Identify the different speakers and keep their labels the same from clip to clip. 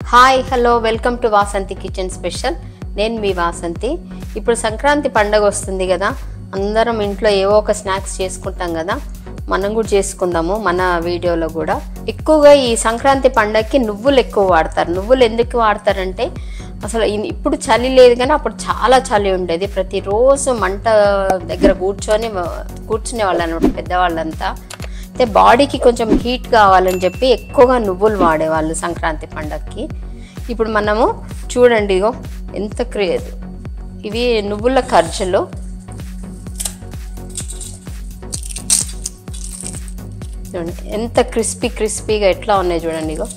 Speaker 1: Hi hello welcome to Vasanthi kitchen special. నేను మీ వాసంతి. ఇప్పుడు సంక్రాంతి పండుగ వస్తుంది కదా, అందరం ఇంట్లో ఏవో ఒక స్నాక్స్ చేసుకుంటాం కదా, మనం కూడా చేసుకుందాము. మన వీడియోలో కూడా ఎక్కువగా ఈ సంక్రాంతి పండుగకి నువ్వులు ఎక్కువ వాడతారు. నువ్వులు ఎందుకు వాడతారంటే అసలు ఇప్పుడు చలి లేదు కానీ అప్పుడు చాలా చలి ఉండేది. ప్రతిరోజు మంట దగ్గర కూర్చునే వాళ్ళు అన్నమాట పెద్దవాళ్ళంతా. అయితే బాడీకి కొంచెం హీట్ కావాలని చెప్పి ఎక్కువగా నువ్వులు వాడేవాళ్ళు సంక్రాంతి పండగకి. ఇప్పుడు మనము చూడండి, ఇగో ఎంత ఇవి నువ్వుల ఖర్జులు. చూడండి ఎంత క్రిస్పీగా ఎట్లా ఉన్నాయి చూడండి. ఇగో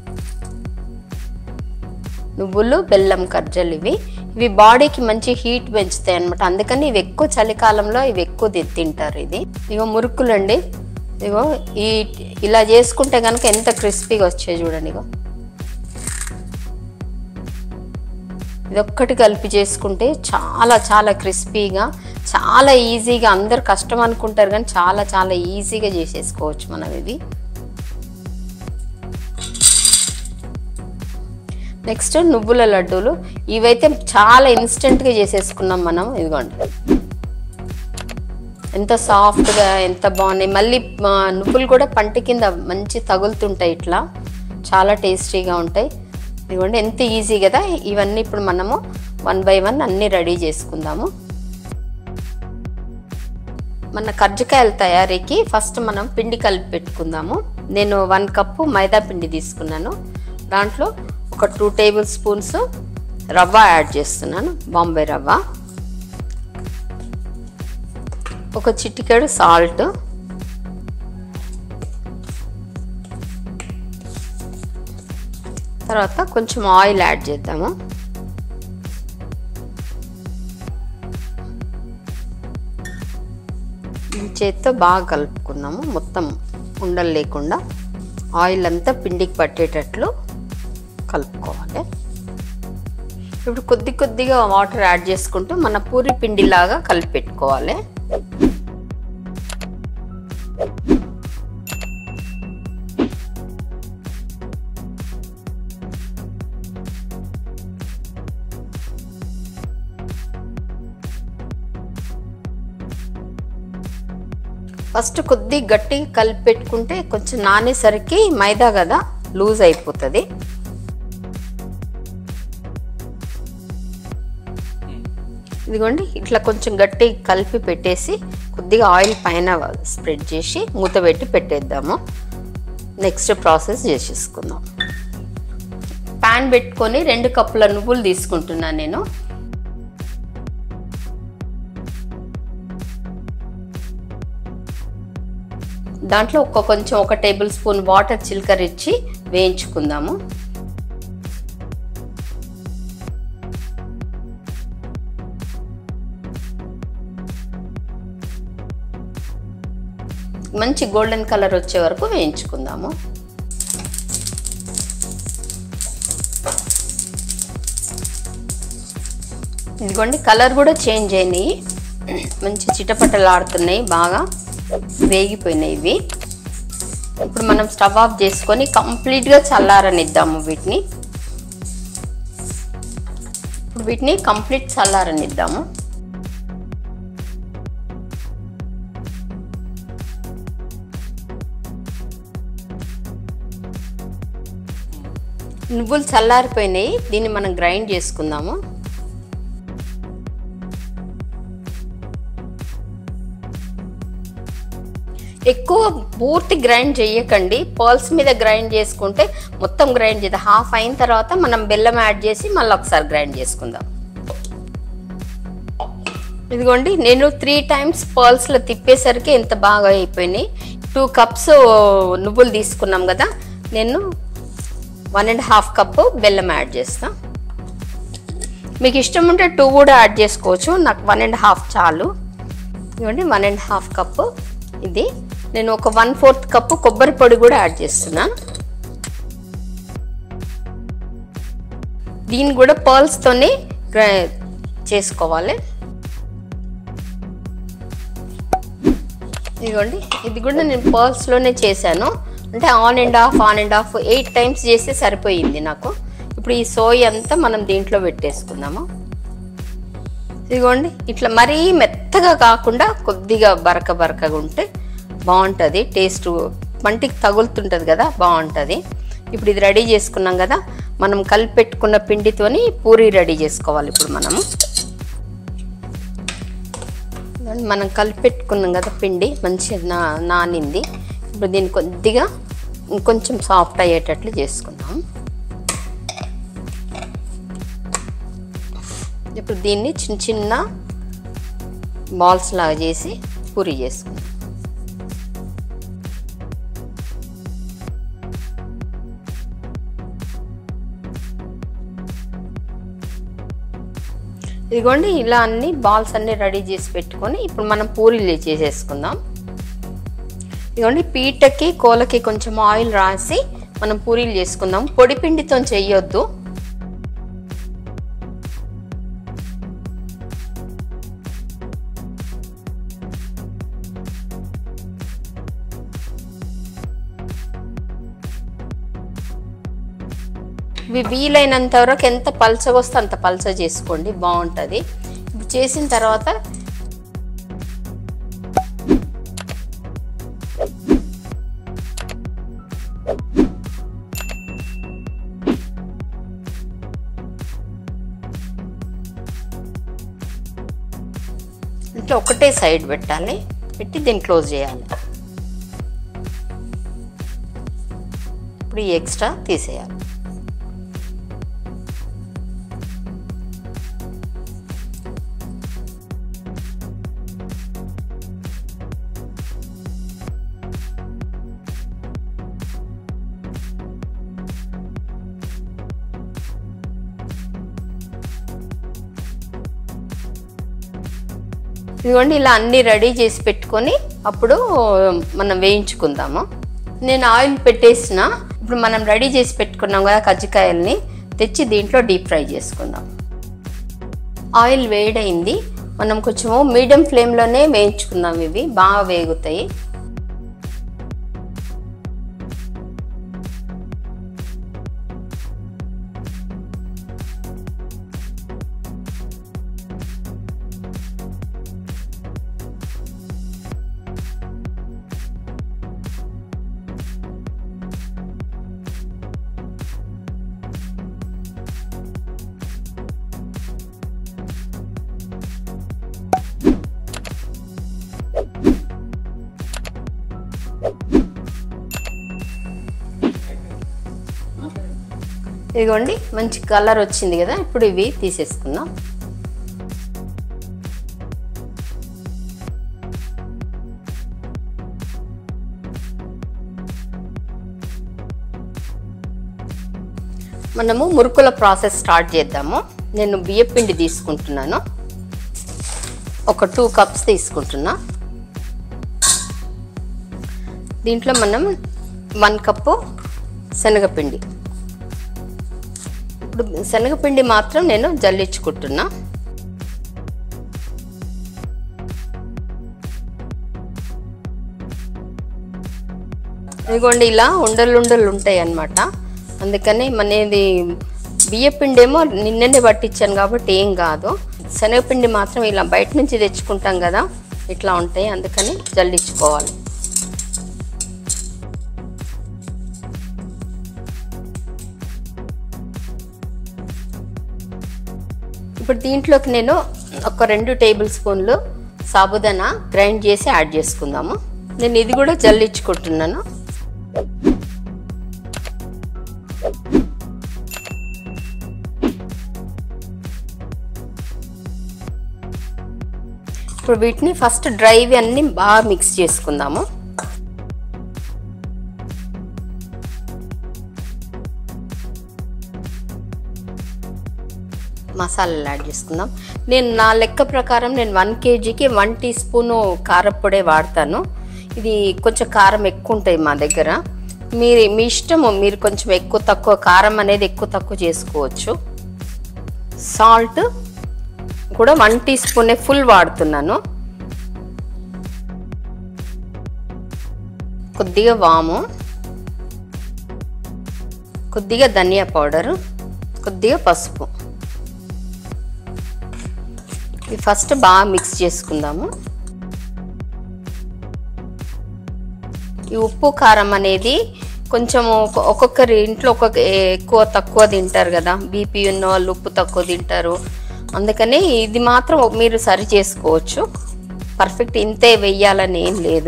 Speaker 1: నువ్వులు బెల్లం ఖర్జులు. ఇవి బాడీకి మంచి హీట్ పెంచుతాయి అనమాట. అందుకని ఇవి ఎక్కువ చలికాలంలో ఇవి ఎక్కువ తింటారు. ఇగో మురుకులండి. ఇగో ఇలా చేసుకుంటే కనుక ఎంత క్రిస్పీగా వచ్చాయి చూడండి. ఇగో ఇదొక్కటి కలిపి చేసుకుంటే చాలా చాలా క్రిస్పీగా, చాలా ఈజీగా, అందరు కష్టం అనుకుంటారు కానీ చాలా చాలా ఈజీగా చేసేసుకోవచ్చు మనం ఇది. నెక్స్ట్ నువ్వుల లడ్డూలు. ఇవైతే చాలా ఇన్స్టెంట్గా చేసేసుకున్నాం మనం. ఇదిగోండి ఎంత సాఫ్ట్గా, ఎంత బాగున్నాయి. మళ్ళీ నువ్వులు కూడా పంట కింద మంచి తగులుతుంటాయి, ఇట్లా చాలా టేస్టీగా ఉంటాయి. ఇదిగోండి ఎంత ఈజీ కదా. ఇవన్నీ ఇప్పుడు మనము 1 by 1 అన్నీ రెడీ చేసుకుందాము. మన కర్జకాయల తయారీకి ఫస్ట్ మనం పిండి కలిపి పెట్టుకుందాము. నేను 1 కప్పు మైదా పిండి తీసుకున్నాను. దాంట్లో ఒక 2 టేబుల్ స్పూన్స్ రవ్వ యాడ్ చేస్తున్నాను, బాంబే రవ్వ. ఒక చిటికెడు సాల్ట్, తర్వాత కొంచెం ఆయిల్ యాడ్ చేద్దాము. ఈ చేత్తో బాగా కలుపుకున్నాము, మొత్తం ఉండలు లేకుండా ఆయిల్ అంతా పిండికి పట్టేటట్లు కలుపుకోవాలి. ఇప్పుడు కొద్దిగా వాటర్ యాడ్ చేసుకుంటూ మన పూరి పిండిలాగా కలిపి పెట్టుకోవాలి. ఫస్ట్ కొద్ది గట్టిగా కలిపి పెట్టుకుంటే కొంచెం నానేసరికి మైదా కదా లూజ్ అయిపోతుంది. ఇదిగోండి ఇట్లా కొంచెం గట్టి కలిపి పెట్టేసి కొద్దిగా ఆయిల్ పైన స్ప్రెడ్ చేసి మూత పెట్టి పెట్టేద్దాము. నెక్స్ట్ ప్రాసెస్ చేసేసుకుందాం. ప్యాన్ పెట్టుకొని 2 కప్పుల నువ్వులు తీసుకుంటున్నాను నేను. దాంట్లో కొంచెం 1 టేబుల్ స్పూన్ వాటర్ చిలకరించి వేయించుకుందాము. మంచి గోల్డెన్ కలర్ వచ్చే వరకు వేయించుకుందాము. ఇదిగోండి కలర్ కూడా చేంజ్ అయినాయి, మంచి చిటపటలు ఆడుతున్నాయి, బాగా వేగిపోయినాయి ఇవి. ఇప్పుడు మనం స్టవ్ ఆఫ్ చేసుకొని కంప్లీట్గా చల్లారనిద్దాము వీటిని. ఇప్పుడు వీటిని కంప్లీట్ చల్లారనిద్దాము. నువ్వులు చల్లారిపోయినాయి, దీన్ని మనం గ్రైండ్ చేసుకుందాము. ఎక్కువ పూర్తి గ్రైండ్ చేయకండి, పర్ల్స్ మీద గ్రైండ్ చేసుకుంటే మొత్తం గ్రైండ్ చేద్దాం. హాఫ్ అయిన తర్వాత మనం బెల్లం యాడ్ చేసి మళ్ళీ ఒకసారి గ్రైండ్ చేసుకుందాం. ఇదిగోండి నేను 3 టైమ్స్ పర్ల్స్లో తిప్పేసరికి ఎంత బాగా అయిపోయినాయి. 2 కప్స్ నువ్వులు తీసుకున్నాం కదా, నేను 1.5 కప్పు బెల్లం యాడ్ చేస్తా. మీకు ఇష్టం ఉంటే 2 కూడా యాడ్ చేసుకోవచ్చు, నాకు 1.5 చాలు. ఇవ్వండి 1.5 కప్పు. ఇది నేను ఒక 1/4 కప్పు కొబ్బరి పొడి కూడా యాడ్ చేస్తున్నా. దీన్ని కూడా పర్ల్స్తోనే చేసుకోవాలి. ఇదిగోండి ఇది కూడా నేను పర్ల్స్లోనే చేశాను. అంటే ఆన్ అండ్ ఆఫ్ 8 టైమ్స్ చేస్తే సరిపోయింది నాకు. ఇప్పుడు ఈ సోయి అంతా మనం దీంట్లో పెట్టేసుకుందాము. ఇదిగోండి ఇట్లా మరీ మెత్తగా కాకుండా కొద్దిగా బరకగా ఉంటే బాగుంటుంది. టేస్ట్ పంటికి తగులుతుంటుంది కదా, బాగుంటుంది. ఇప్పుడు ఇది రెడీ చేసుకున్నాం కదా, మనం కలిపి పెట్టుకున్న పిండితోని పూరి రెడీ చేసుకోవాలి. ఇప్పుడు మనం కలిపి పెట్టుకున్నాం కదా పిండి మంచిగా నానింది. ఇప్పుడు దీన్ని కొద్దిగా ఇంకొంచెం సాఫ్ట్ అయ్యేటట్లు చేసుకుందాం. ఇప్పుడు దీన్ని చిన్న చిన్న బాల్స్ లాగా చేసి పూరి చేసుకుందాం. ఇదిగోండి ఇలా అన్ని బాల్స్ అన్ని రెడీ చేసి పెట్టుకొని ఇప్పుడు మనం పూరీలు చేసేసుకుందాం. ఇదిగోండి పీటకి కోలకి కొంచెం ఆయిల్ రాసి మనం పూరీలు చేసుకుందాం. పొడి పిండితో చేయొద్దు. ఇవి వీలైనంత వరకు ఎంత పల్చగా వస్తే అంత పల్చ చేసుకోండి, బాగుంటుంది. ఇప్పుడు చేసిన తర్వాత ఇట్లా ఒకటే సైడ్ పెట్టాలి, పెట్టి దీన్ని క్లోజ్ చేయాలి. ఇప్పుడు ఈ ఎక్స్ట్రా తీసేయాలి. ఇదిగోండి ఇలా అన్నీ రెడీ చేసి పెట్టుకొని అప్పుడు మనం వేయించుకుందాము. నేను ఆయిల్ పెట్టేసిన. ఇప్పుడు మనం రెడీ చేసి పెట్టుకున్నాం కదా కజ్జికాయల్ని, తెచ్చి దీంట్లో డీప్ ఫ్రై చేసుకుందాం. ఆయిల్ వేడైంది. మనం కొంచెము మీడియం ఫ్లేమ్లోనే వేయించుకుందాం. ఇవి బాగా వేగుతాయి. ఇదిగోండి మంచి కలర్ వచ్చింది కదా, ఇప్పుడు ఇవి తీసేసుకుందాం. మనము మురుకుల ప్రాసెస్ స్టార్ట్ చేద్దాము. నేను బియ్యపిండి తీసుకుంటున్నాను. ఒక 2 కప్స్ తీసుకుంటున్నా. దీంట్లో మనం 1 కప్పు శనగపిండి. ఇప్పుడు శనగపిండి మాత్రం నేను జల్లించుకుంటున్నా. ఇదిగోండి ఇలా ఉండలు ఉంటాయి అన్నమాట. అందుకని మనది బియ్యపిండి ఏమో నిన్ననే పట్టించాను కాబట్టి ఏం కాదు. శనగపిండి మాత్రం ఇలా బయట నుంచి తెచ్చుకుంటాం కదా, ఇట్లా ఉంటాయి. అందుకని జల్లించుకోవాలి. ఇప్పుడు దీంట్లోకి నేను ఒక 2 టేబుల్ స్పూన్లు సాబుదానా గ్రైండ్ చేసి యాడ్ చేసుకుందాము. నేను ఇది కూడా జల్లించుకుంటున్నాను. ఇప్పుడు వీటిని ఫస్ట్ డ్రైవి అన్ని బాగా మిక్స్ చేసుకుందాము. మసాలాలు యాడ్ చేసుకుందాం. నేను నా లెక్క ప్రకారం నేను 1 kgకి 1 టీ స్పూను కారపొడే వాడతాను. ఇది కొంచెం కారం ఎక్కువ ఉంటుంది మా దగ్గర. మీ ఇష్టము, మీరు కొంచెం ఎక్కువ తక్కువ కారం అనేది ఎక్కువ తక్కువ చేసుకోవచ్చు. సాల్ట్ కూడా 1 టీ స్పూనే ఫుల్ వాడుతున్నాను. కొద్దిగా వాము, కొద్దిగా ధనియా పౌడరు, కొద్దిగా పసుపు. ఇది ఫస్ట్ బాగా మిక్స్ చేసుకుందాము. ఈ ఉప్పు కారం అనేది కొంచెం ఒక్కొక్కరి ఇంట్లో ఎక్కువ తక్కువ తింటారు కదా, బీపీ ఉన్న వాళ్ళు ఉప్పు తక్కువ తింటారు. అందుకని ఇది మాత్రం మీరు సరి చేసుకోవచ్చు. పర్ఫెక్ట్ ఇంతే వెయ్యాలని ఏం లేదు.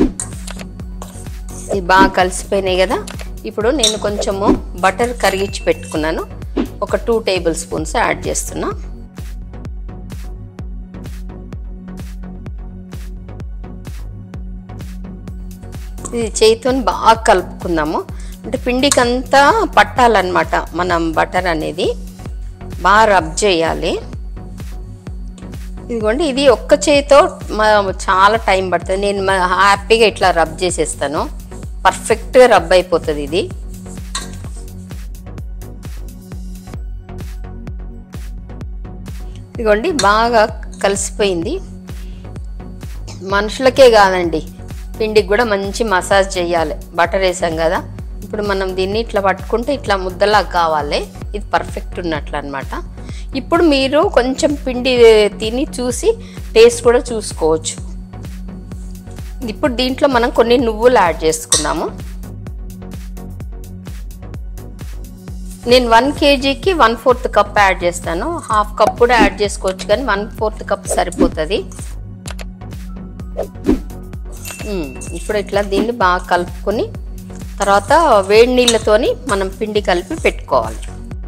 Speaker 1: ఇది బాగా కలిసిపోయినాయి కదా. ఇప్పుడు నేను కొంచెము బటర్ కరిగించి పెట్టుకున్నాను, ఒక 2 టేబుల్ స్పూన్స్ యాడ్ చేస్తున్నా. ఇది చేతితో బాగా కలుపుకుందాము. అంటే పిండికి అంతా పట్టాలన్నమాట. మనం బటర్ అనేది బాగా రబ్ చేయాలి. ఇదిగోండి, ఇది ఒక్క చేతితో చాలా టైం పడుతుంది. నేను హ్యాపీగా ఇట్లా రబ్ చేసేస్తాను, పర్ఫెక్ట్గా రబ్ అయిపోతుంది ఇది. ఇదిగోండి, బాగా కలిసిపోయింది. మనుషులకే కాదండి, పిండికి కూడా మంచి మసాజ్ చేయాలి. బటర్ వేసాం కదా, ఇప్పుడు మనం దీన్ని ఇట్లా పట్టుకుంటే ఇట్లా ముద్దలా కావాలి. ఇది పర్ఫెక్ట్ ఉన్నట్లు అనమాట. ఇప్పుడు మీరు కొంచెం పిండి తిని చూసి టేస్ట్ కూడా చూసుకోవచ్చు. ఇప్పుడు దీంట్లో మనం కొన్ని నువ్వులు యాడ్ చేసుకుందాము. నేను 1 kgకి 1/4 కప్ యాడ్ చేస్తాను. హాఫ్ కప్ కూడా యాడ్ చేసుకోవచ్చు, కానీ 1/4 కప్ సరిపోతుంది. ఇప్పుడు ఇట్లా దీన్ని బాగా కలుపుకొని తర్వాత వేడి నీళ్ళతోని మనం పిండి కలిపి పెట్టుకోవాలి.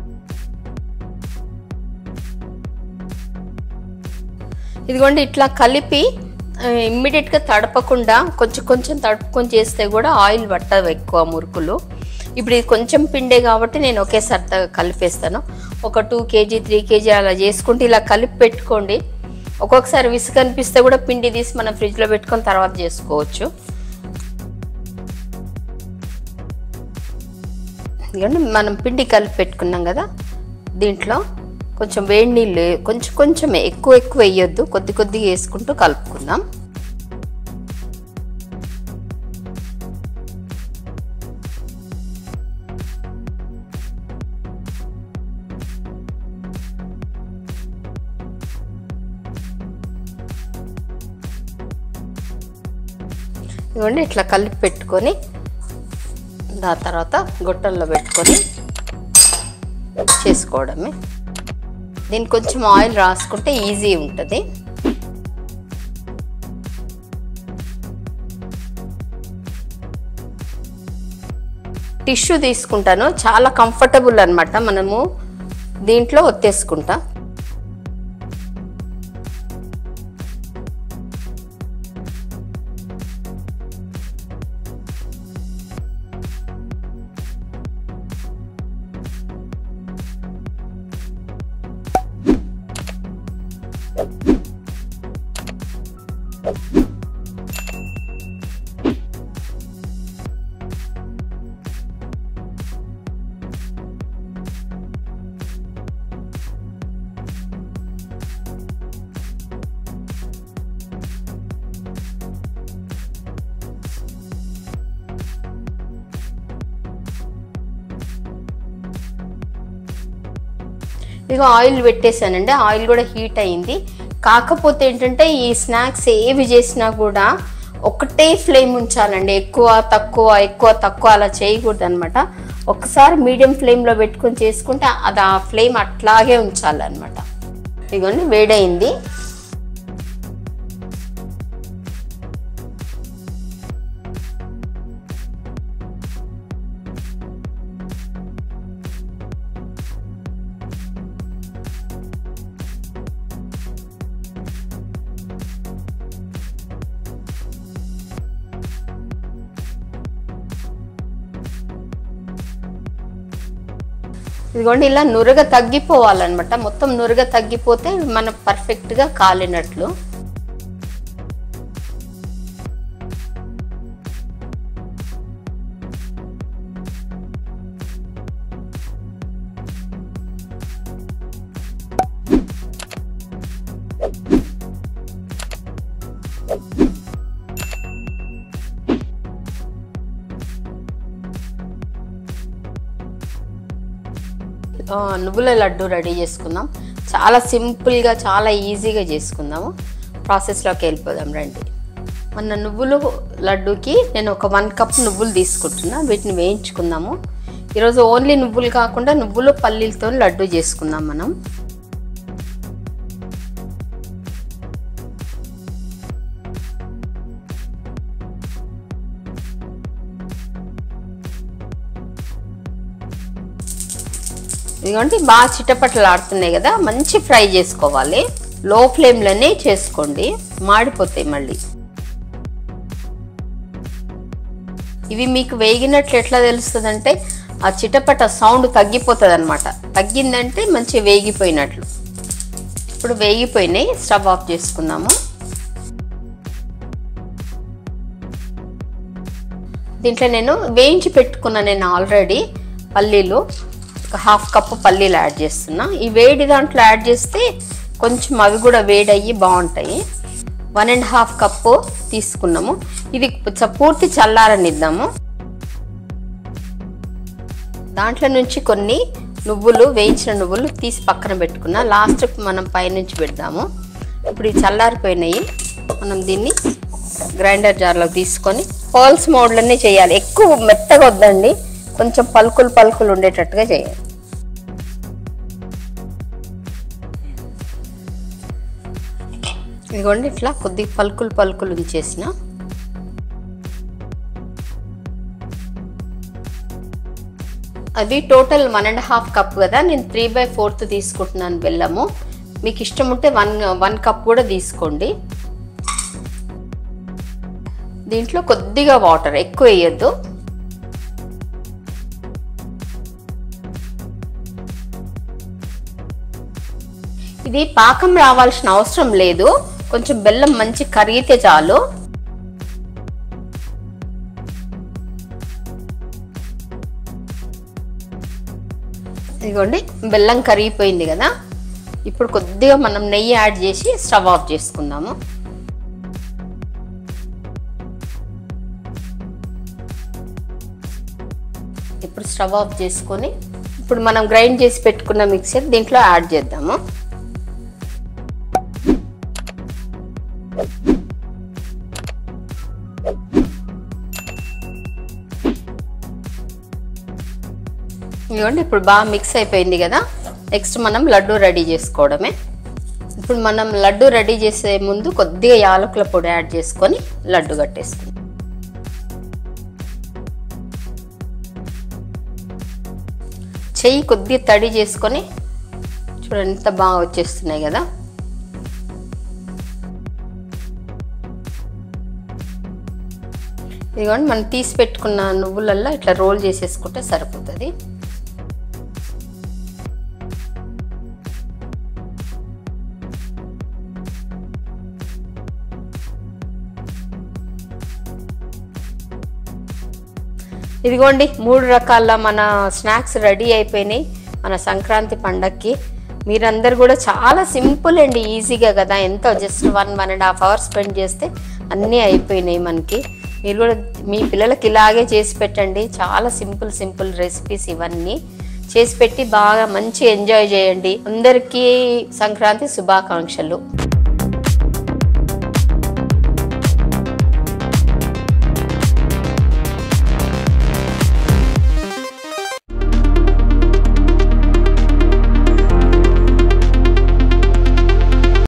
Speaker 1: ఇదిగోండి, ఇట్లా కలిపి ఇమ్మీడియట్గా తడపకుండా కొంచెం కొంచెం తడుపుకొని చేస్తే కూడా ఆయిల్ పట్టదు ఎక్కువ మురుకులు. ఇప్పుడు ఇది కొంచెం పిండే కాబట్టి నేను ఒకేసారి కలిపేస్తాను. ఒక 2 kg 3 kg అలా చేసుకుంటే ఇలా కలిపి పెట్టుకోండి. ఒక్కొక్కసారి విసుగు అనిపిస్తే కూడా పిండి తీసి మనం ఫ్రిడ్జ్లో పెట్టుకొని తర్వాత చేసుకోవచ్చు. ఎందుకంటే మనం పిండి కలిపి పెట్టుకున్నాం కదా, దీంట్లో కొంచెం వేడి నీళ్ళు కొంచెమే, ఎక్కువ వేయొద్దు, కొద్దిగా వేసుకుంటూ కలుపుకుందాం. ఇవ్వండి, ఇట్లా కలిపి పెట్టుకొని దాని తర్వాత గొట్టల్లో పెట్టుకొని చేసుకోవడమే. దీనికి కొంచెం ఆయిల్ రాసుకుంటే ఈజీ ఉంటుంది. టిష్యూ తీసుకుంటాను, చాలా కంఫర్టబుల్ అన్నమాట. మనము దీంట్లో ఒత్తేసుకుంటా. ఇదిగో ఆయిల్ పెట్టేశానండి, ఆయిల్ కూడా హీట్ అయింది. కాకపోతే ఏంటంటే ఈ స్నాక్స్ ఏవి చేసినా కూడా ఒకటే ఫ్లేమ్ ఉంచాలండి. ఎక్కువ తక్కువ అలా చేయకూడదు అనమాట. ఒకసారి మీడియం ఫ్లేమ్లో పెట్టుకొని చేసుకుంటే అది ఆ ఫ్లేమ్ అట్లాగే ఉంచాలన్నమాట. ఇదిగోండి, వేడైంది. ఇదిగోండి, ఇలా నురగ తగ్గిపోవాలన్నమాట. మొత్తం నురగ తగ్గిపోతే మనం పర్ఫెక్ట్గా కాలినట్లు. నువ్వుల లడ్డు రెడీ చేసుకుందాం. చాలా సింపుల్గా చాలా ఈజీగా చేసుకుందాము. ప్రాసెస్లోకి వెళ్ళిపోదాం రండి. మన నువ్వులు లడ్డూకి నేను ఒక 1 కప్ నువ్వులు తీసుకుంటున్నా. వీటిని వేయించుకుందాము. ఈరోజు ఓన్లీ నువ్వులు కాకుండా నువ్వులు పల్లీలతో లడ్డు చేసుకుందాం మనం. ఇదిగోండి బాగా చిటపటలు ఆడుతున్నాయి కదా, మంచి ఫ్రై చేసుకోవాలి. లో ఫ్లేమ్లోనే చేసుకోండి, మాడిపోతాయి మళ్ళీ. ఇవి మీకు వేగినట్లు ఎట్లా తెలుస్తుంది అంటే ఆ చిటపట సౌండ్ తగ్గిపోతుంది అనమాట. తగ్గిందంటే మంచి వేగిపోయినట్లు. ఇప్పుడు వేగిపోయినాయి, స్టవ్ ఆఫ్ చేసుకుందాము. దీంట్లో నేను వేయించి పెట్టుకున్నా ఆల్రెడీ పల్లీలు, ఒక 1/2 కప్పు పల్లీలు యాడ్ చేస్తున్నా. ఈ వేడి దాంట్లో యాడ్ చేస్తే కొంచెం అవి కూడా వేడయ్యి బాగుంటాయి. 1.5 కప్పు తీసుకున్నాము. ఇది పూర్తి చల్లారనిద్దాము. దాంట్లో నుంచి కొన్ని నువ్వులు, వేయించిన నువ్వులు తీసి పక్కన పెట్టుకున్నా. లాస్ట్కి మనం పైనుంచి పెడదాము. ఇప్పుడు ఈ చల్లారిపోయినాయి. మనం దీన్ని గ్రైండర్ జార్లో తీసుకొని పల్స్ మోడ్లోనే చేయాలి. ఎక్కువ మెత్తగా వద్దండి, కొంచెం పలుకులు పలుకులు ఉండేటట్టుగా చేయాలి. ఇదిగోండి ఇట్లా కొద్దిగా పలుకులు పలుకులు ఉంచేసిన. అది టోటల్ 1.5 కప్ కదా, నేను 3/4 తీసుకుంటున్నాను బెల్లము. మీకు ఇష్టం ఉంటే 1 కప్ కూడా తీసుకోండి. దీంట్లో కొద్దిగా వాటర్, ఎక్కువ వేయద్దు. ఇది పాకం రావాల్సిన అవసరం లేదు, కొంచెం బెల్లం మంచి కరిగితే చాలు. ఇదిగోండి బెల్లం కరిగిపోయింది కదా. ఇప్పుడు కొద్దిగా మనం నెయ్యి యాడ్ చేసి స్టవ్ ఆఫ్ చేసుకుందాము. ఇప్పుడు స్టవ్ ఆఫ్ చేసుకొని ఇప్పుడు మనం గ్రైండ్ చేసి పెట్టుకున్న మిక్సర్ దీంట్లో యాడ్ చేద్దాము. ఇదిగోండి ఇప్పుడు బాగా మిక్స్ అయిపోయింది కదా. నెక్స్ట్ మనం లడ్డు రెడీ చేసుకోవడమే. ఇప్పుడు మనం లడ్డు రెడీ చేసే ముందు కొద్దిగా యాలకుల పొడి యాడ్ చేసుకొని లడ్డు కట్టేసుకుందాం. చెయ్యి కొద్దిగా తడి చేసుకొని చూడండి ఎంత బాగా వచ్చేస్తున్నాయి కదా. ఇదిగోండి మనం తీసి పెట్టుకున్న నువ్వులల్లో ఇట్లా రోల్ చేసేసుకుంటే సరిపోతుంది. ఇదిగోండి 3 రకాల మన స్నాక్స్ రెడీ అయిపోయినాయి మన సంక్రాంతి పండగకి. మీరందరూ కూడా చాలా సింపుల్ అండ్ ఈజీగా కదా, ఎంతో జస్ట్ 1.5 hours స్పెండ్ చేస్తే అన్నీ అయిపోయినాయి మనకి. మీరు కూడా మీ పిల్లలకి ఇలాగే చేసి పెట్టండి. చాలా సింపుల్ రెసిపీస్ ఇవన్నీ చేసి పెట్టి బాగా మంచి ఎంజాయ్ చేయండి. అందరికీ సంక్రాంతి శుభాకాంక్షలు.